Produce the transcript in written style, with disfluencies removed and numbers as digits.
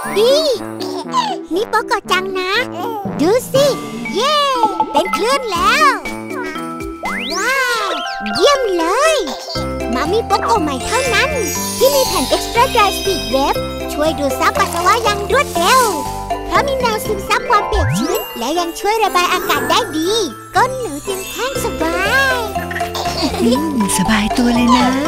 ดีนี่โปโกจังนะดูสิเย้เป็นคลื่นแล้วว้าวเยี่ยมเลยมามีโปโกใหม่เท่านั้นที่มีแผ่น Extra Dry Speed Wave ช่วยดูดซับปัสสาวะอย่างรวดเร็วเพราะมีแนวซึมซับความเปียกชื้นและยังช่วยระบายอากาศได้ดีก้นหนูจึงแห้งสบายสบายตัวเลยนะ